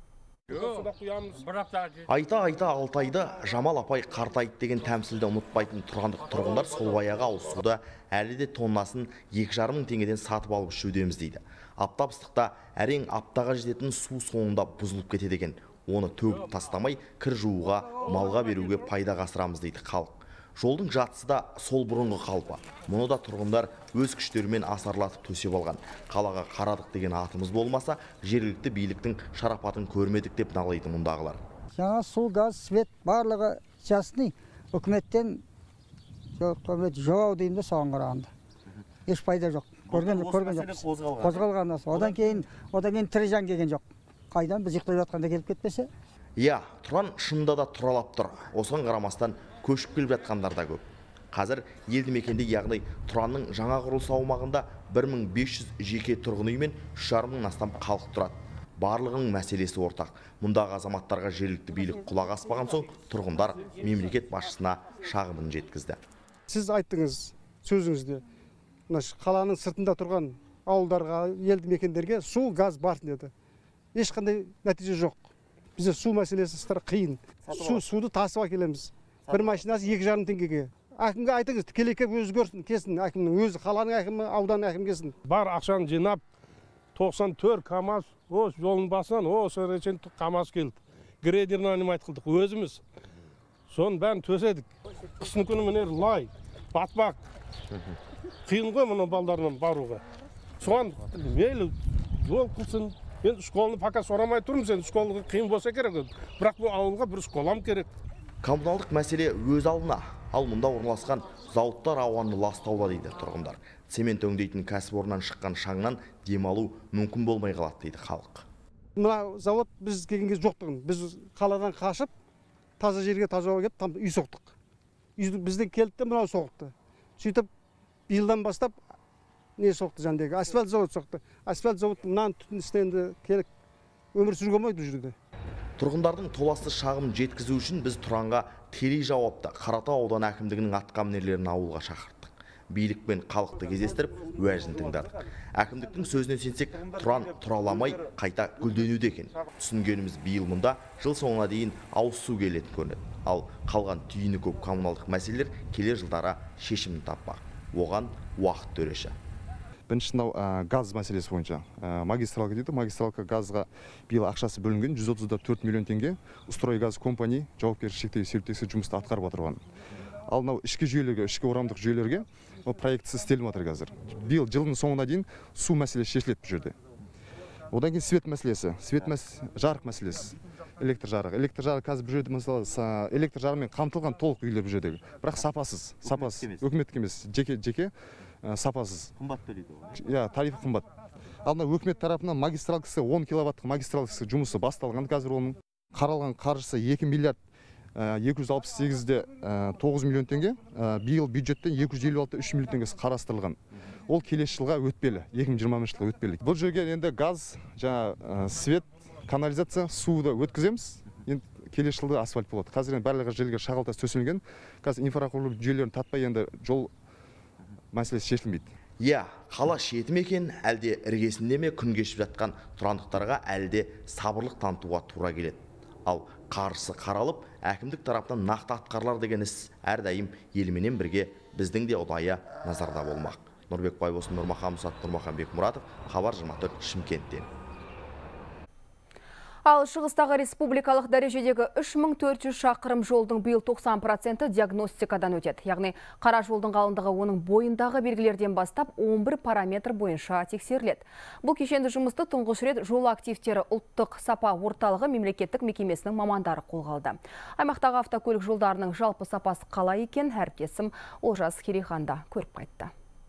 Speaker 7: Айта-айта Алтайды Жамал апай қартайып деген тәмсілді ұмытпайтын тұрғандық тұрғындар сол баяғы ауыз суды әлі де тоннасын екі жарым мың теңгеден сатып алып ішудеміз дейді. Аптап ыстықта әрең аптаға жететін су соңында бұзылып кетеді екен. Оны төгіп тастамай кір жууға, малға беруге пайда қасырамыз дейді халық. Жолдың жатысы да сол бұрынғы қалпы. Мұны да тұрғындар өз күштерімен асарлатып төсеп алған. Қалаға қарадық деген атымыз болмаса, жергілікті биліктің шарапатын көрмедік деп налайды мұндағылар.
Speaker 8: Жаңа су, газ, свет барлығы жасыны үкіметтен жоғау деймді соған қарағанда. Еш пайда жоқ. Көрген жоқ. Қозғалған осы. Одан кейін, одан кейін тірі жан келген жоқ. Қайдан біз ұйықтап жатқанда келіп кетпесе?
Speaker 7: Иә, Тұран шынында да тұралап тұр. Осыған қарамастан көшіп келіп жатқандар да көп. Қазір елді мекенде, яғни Тұранның жаңа құрылыс аумағында бір мың бес жүз жеке тұрғын үй мен үш жарым мыңнан астам халық тұрады. Барлығының мәселесі ортақ. Мұндағы азаматтарға жергілікті билік құлақ аспаған соң, тұрғындар мемлекет басшысына шағымын жеткізді.
Speaker 9: Сіз айттыңыз сөзіңізде, қаланың сыртында тұрған ауылдарға, елді мекендерге су, газ бар деді. Ешқандай нәтиже жоқ. Бізде су мәселесі қиын. Су, суды тасып әкелеміз. Бір машинасы екі жарым теңгеге. Әкімге айтыңыз, тікелей келіп өзі көрсін, кесін, әкімнің өзі, қаланың әкімі, аудан әкімі кесін.
Speaker 10: Бар ақшаны жинап, тоқсан төрт КАМАЗ, осы жолын басынан, осы речен КАМАЗ келді. Грейдерін анимайт қылдық, өзіміз. Соны бәрін төседік. Қысын күні мінер лай, батпақ. Қиын ғой мұны балдарынан баруға. Соған мейлі жол қылсын. Мен школаны пока сорамай тұрмын, сен школға қиын болса керек. Бірақ бұл ауылға бір школам керек.
Speaker 7: Коммуналдық мәселе өз алдына, ал мұнда орналасқан зауыттар ауаны ластауда дейді тұрғындар. Цемент өңдейтін кәсіпорыннан шыққан шаңнан демалу мүмкін болмай қалады дейді халық.
Speaker 9: Мына завод біз келгенге жоқтығын, біз қаладан қашып, таза жерге таза ауа келіп, үй соқтық. Бізден келді де мынау соқты. Сөйтіп, биылдан бастап не соқты жандегі? Асфальт завод соқты. Асфальт завод мұнан түтін істенді келік өмір сүрге болмайды бұл жерде.
Speaker 7: Тұрғындардың толасты шағымын жеткізу үшін біз Тұранға тікелей жауапты Қаратау ауданы әкімдігінің атқамінерлерін ауылға шақырттық. Билікпен халықты кездестіріп, уәжін тыңдадық. Әкімдіктің сөзіне сенсек, Тұран тұраламай қайта гүлденуде екен. Түсінгеніміз биыл мұнда жыл соңына дейін ауыз су келетін көрінеді. Ал қалған түйіні көп коммуналдық мәселелер келер жылдары шешімін таппақ. Оған уақыт төреші.
Speaker 25: Біріншісінде газ мәселесі бойынша магистралка дейді. Магистралка газға биыл ақшасы бөлінген жүз отыз төрт миллион теңге. Устрой газ компания жауапкершілігі шектеулі серіктестігі жұмысты атқарып отырған. Ал мынау ішкі жүйелерге, ішкі орамдық жүйелерге проектісі істеліп жатыр қазір. Биыл жылдың соңына дейін су мәселесі шешіледі бұл жерде. Одан кейін свет мәселесі, свет жарық мәселесі, электр жарығы. Электр жарығы қазір бұл жерде мысалы электр жарығымен қамтылған толық үйлер бұл жердегі. Бірақ сапасыз, сапасыз. Өкіметтік емес, жеке жеке сапасыз.
Speaker 7: Қымбат төлейді.
Speaker 25: Иә, тарифі қымбат. Ал мына өкімет тарапынан магистралкасы он киловаттық магистралкасы жұмысы басталған қазір оның. Қаралған қаржысы екі миллиард екі жүз алпыс сегіз де тоғыз миллион теңге. Биыл бюджеттен екі жүз елу алты үш миллион теңгесі қарастырылған. Ол келесі жылға өтпелі, екі мың жиырмасыншы жылға өтпелі. Бұл жерге енді газ, жаңа свет, канализация, суды өткіземіз. Енді келесі жылда асфальт болады. Қазір барлығы жерге шағалтас төселген. Қазір инфрақұрылым жүйелерін татпай енді жол мәселесі шешілмейді.
Speaker 7: Иә, қала шеті ме екен, әлде іргесінде ме күн кешіп жатқан тұрандықтарға әлде сабырлық танытуға тура келеді. Ал қаржысы қаралып, әкімдік тарапынан нақты атқарылар деген іс әрдайым елменен бірге біздің де ұдайы назарда болмақ. Нұрбек Байбосын, Нұрмахан Мұсат, Нұрмахан Бекмұратов, Хабар жиырма төрт, Шымкенттен.
Speaker 1: Ал шығыстағы республикалық дәрежедегі үш мың төрт жүз шақырым жолдың биыл тоқсан проценті диагностикадан өтеді. Яғни қара жолдың қалыңдығы оның бойындағы белгілерден бастап он бір параметр бойынша тексеріледі. Бұл кешенді жұмысты тұңғыш рет жол активтері ұлттық сапа орталығы мемлекеттік мекемесінің мамандары қолға алды. Аймақтағы автокөлік жолдарының жалпы сапасы қалай екен, әріптесім Олжас Керейханда көріп қайтты.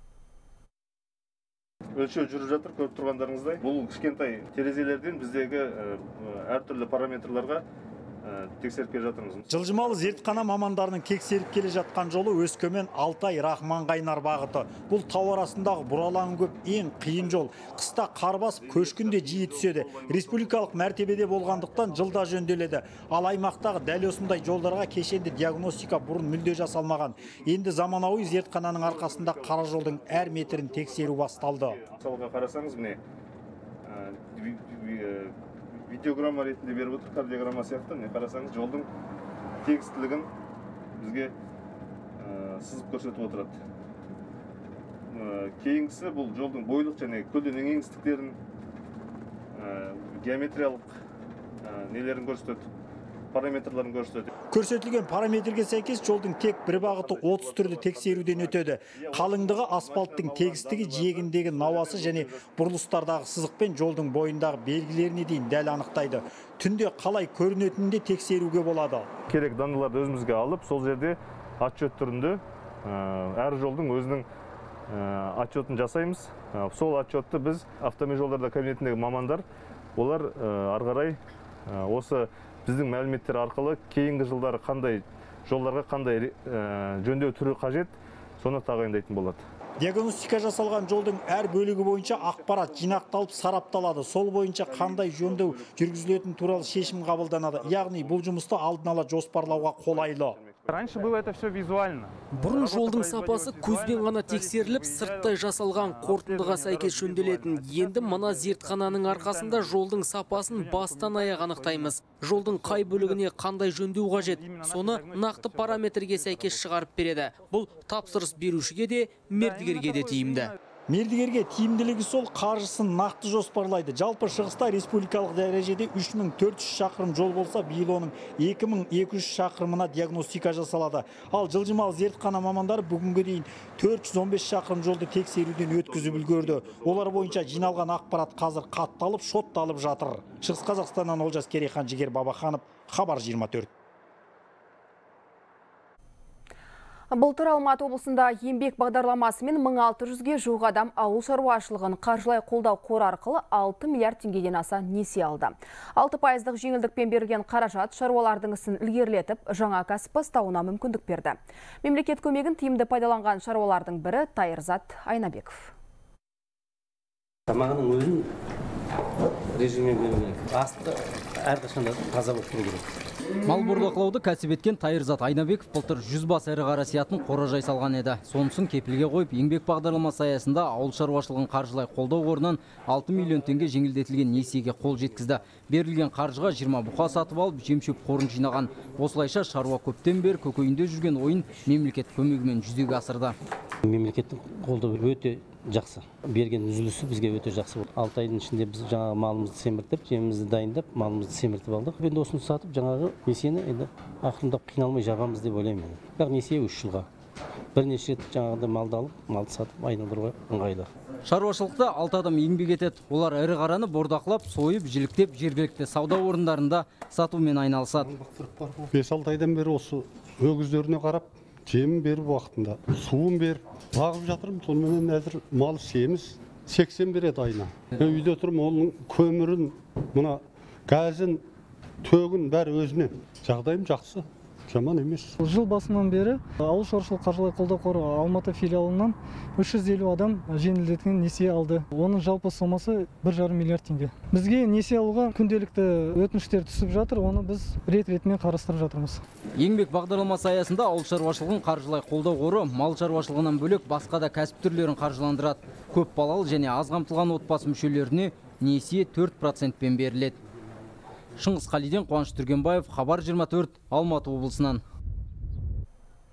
Speaker 3: Өлшеу жүріп жатыр, көріп тұрғандарыңыздай. Бұл кішкентай терезелерден біздегі әртүрлі параметрларға тексеріп келе жатырмыз.
Speaker 5: Жылжымалы зертхана мамандарының тексеріп келе жатқан жолы Өскемен Алтай Рахман Қайнар бағыты. Бұл тау арасындағы бұралаңы көп ең қиын жол. Қыста қар басып, көшкінде жиі түседі. Республикалық мәртебеде болғандықтан жылда жөнделеді. Ал аймақтағы дәл осындай жолдарға кешенді диагностика бұрын мүлде жасалмаған. Енді заманауи зертхананың арқасында қара жолдың әр метрін тексеру басталды.
Speaker 3: Мысалға қарасаңыз, міне видеограмма ретінде беріп отыр, кардиограмма сияқты. Не қарасаңыз, жолдың тегістілігін бізге сызып көрсетіп отырады. Кейінгісі бұл жолдың бойлық және көлденең еңістіктерін, геометриялық нелерін көрсетеді, параметрларын көрсетеді.
Speaker 5: Көрсетілген параметрге сәйкес жолдың тек бір бағыты отыз түрді тексеруден өтеді. Қалыңдығы аспалттың тегістігі, жиегіндегі науасы және бұрылыстардағы сызықпен жолдың бойындағы белгілеріне дейін дәл анықтайды. Түнде қалай көрінетінінде тексеруге болады.
Speaker 3: Керек даныларды өзімізге алып, сол жерде отчет түрінде әр жолдың өзінің отчетін жасаймыз. Сол отчетты біз автомобиль жолдарда кабинетіндегі мамандар, олар ары қарай осы біздің мәліметтер арқылы кейінгі жылдары қандай жолдарға қандай жөндеу түрі қажет, соны тағайындайтын болады.
Speaker 5: Диагностика жасалған жолдың әр бөлігі бойынша ақпарат жинақталып сарапталады. Сол бойынша қандай жөндеу жүргізілетін туралы шешім қабылданады. Яғни бұл жұмысты алдын ала жоспарлауға қолайлы.
Speaker 6: Раньше было это все визуально.
Speaker 20: Бұрын жолдың сапасы көзбен ғана тексеріліп, сырттай жасалған қорытындыға сәйкес жөнделетін. Енді мына зертхананың арқасында жолдың сапасын бастан аяқ анықтаймыз. Жолдың қай бөлігіне қандай жөндеу қажет, соны нақты параметрге сәйкес шығарып береді. Бұл тапсырыс берушіге де, мердігерге де тиімді.
Speaker 5: Мердігерге тиімділігі сол, қаржысын нақты жоспарлайды. Жалпы шығыста республикалық дәрежеде үш мың төрт жүз шақырым жол болса, биыл оның екі мың екі жүз шақырымына диагностика жасалады. Ал жылжымалы зертхана мамандары бүгінге дейін төрт жүз он бес шақырым жолды тексеруден өткізіп үлгерді. Олар бойынша жиналған ақпарат қазір қатталып, шотталып жатыр. Шығыс Қазақстаннан Олжас Керейхан, Жігер Бабаханов, Хабар жиырма төрт.
Speaker 1: Былтыр Алматы облысында еңбек бағдарламасымен мың алты жүзге жуық адам ауыл шаруашылығын қаржылай қолдау қоры арқылы алты миллиард теңгеден аса несие алды. алты пайыздық жеңілдікпен берілген қаражат шаруалардың ісін ілгерілетіп, жаңа кәсіп бастауына мүмкіндік берді. Мемлекет көмегін тиімді пайдаланған шаруалардың бірі Тайырзат Айнабеков.
Speaker 11: Тамағының өзін режиммен беру керек. Асты әрқашанда таза болып тұру керек.
Speaker 13: Мал бордақылауды кәсіп еткен Тайырзат Айнабеков былтыр жүз бас ірі қара сиятын қоражай салған еді. Сонысын кепілге қойып, еңбек бағдарламасы аясында ауыл шаруашылығын қаржылай қолдау қорынан алты миллион теңге жеңілдетілген несиеге қол жеткізді. Берілген қаржыға жиырма бұқа сатып алып, жем-шөп қорын жинаған. Осылайша шаруа көптен бері көкейінде жүрген ойын мемлекет көмегімен жүзеге асырды.
Speaker 11: Мемлекеттің қолдауы өте жақсы. Берген үзілісі бізге өте жақсы болды. алты айдың ішінде біз жаңағы малымызды семіртіп, жемімізді дайындап, малымызды семіртіп алдық. Енді осыны сатып, жаңағы несиені енді ақырындап қиналмай жабамыз деп ойлаймын. Бірақ несие үш жылға. Бірнеше рет жаңағыда малды алып, малды сатып айналдыруға ыңғайлы.
Speaker 13: Шаруашылықта алты адам еңбек етеді. Олар ірі қараны бордақылап, сойып, жіліктеп, жергілікті сауда орындарында сатумен айналысады.
Speaker 9: бес алты айдан бері осы өгіздеріне қарап, жемін беріп уақытында, суын беріп, бағып жатырмын. Сонымен әзір мал семіз сексен береді айына. Үйде тұрмын, оның көмірін, мына газын, төгін бәрі өзіне. Жағдайым жақсы, жаман емес.
Speaker 14: Жыл басынан бері ауыл шаруашылық қаржылай қолдау қоры Алматы филиалынан үш жүз елу адам жеңілдетілген несие алды. Оның жалпы сомасы бір жарым миллиард теңге. Бізге несие алуға күнделікті өтініштер түсіп жатыр, оны біз рет-ретімен қарастырып жатырмыз.
Speaker 13: Еңбек бағдарламасы аясында ауыл шаруашылығын қаржылай қолдау қоры мал шаруашылығынан бөлек басқа да кәсіп түрлерін қаржыландырады. Көп балалы және аз қамтылған отбасы мүшелеріне несие төрт процентпен беріледі. Шыңғыс Қалиден, Қуаныш Түргенбаев, Хабар жиырма төрт, Алматы облысынан.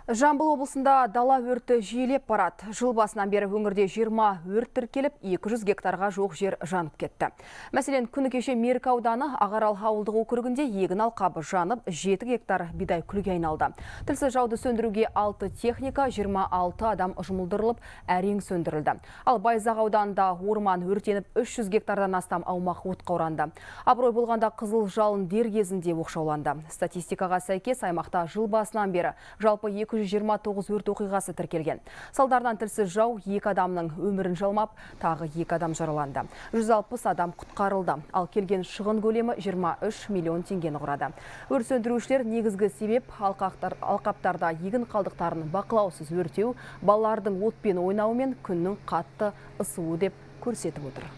Speaker 1: Жамбыл облысында дала өрті жиілеп барады. Жыл басынан бері өңірде жиырма өрт тіркеліп, екі жүз гектарға жоқ жер жанып кетті. Мәселен, күні кеше Меркі ауданы Ағарал ауылдық округінде егін алқабы жанып, жеті гектар бидай күлге айналды. Тілсіз жауды сөндіруге алты техника, жиырма алты адам жұмылдырылып, әрең сөндірілді. Ал Байзақ ауданында орман өртеніп, үш жүз гектардан астам аумақ отқа оранды. Абырой болғанда қызыл жалын дер кезінде оқшауланды. Статистикаға сәйкес, аймақта жыл басынан бері жалпы екі жүз жиырма тоғыз өрт оқиғасы тіркелген. Салдардан тілсіз жау екі адамның өмірін жалмап, тағы екі адам жараланды. жүз алпыс адам құтқарылды. Ал келген шығын көлемі жиырма үш миллион теңгені құрады. Өрт сөндірушілер негізгі себеп алқаптар, алқаптарда егін қалдықтарын бақылаусыз өртеу, балалардың отпен ойнауы мен күннің қатты ысуы деп көрсетіп отыр.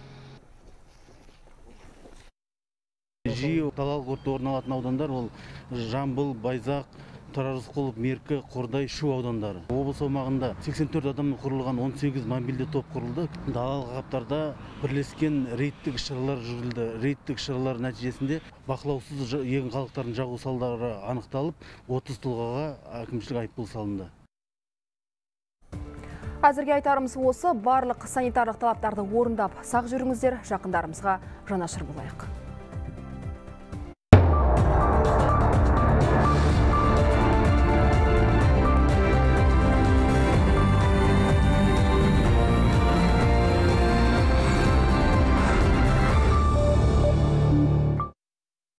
Speaker 16: Жиі далалық өрт орын алатын аудандар ол Жамбыл, Байзақ, Рысқұлов, Меркі, Қордай, Шу аудандары. Облыс аумағында сексен төрт адамнан құрылған он сегіз мобильді топ құрылды. Далалық алқаптарда бірлескен рейдтік іс-шаралар жүргізілді. Рейдтік іс-шаралар нәтижесінде бақылаусыз егін қалдықтарын жағу салдары анықталып, отыз тұлғаға әкімшілік айыппұл салынды.
Speaker 1: Әзірге айтарымыз осы, барлық санитарлық талаптарды орындап сақ жүріңіздер, жақындарымызға жанашыр болайық.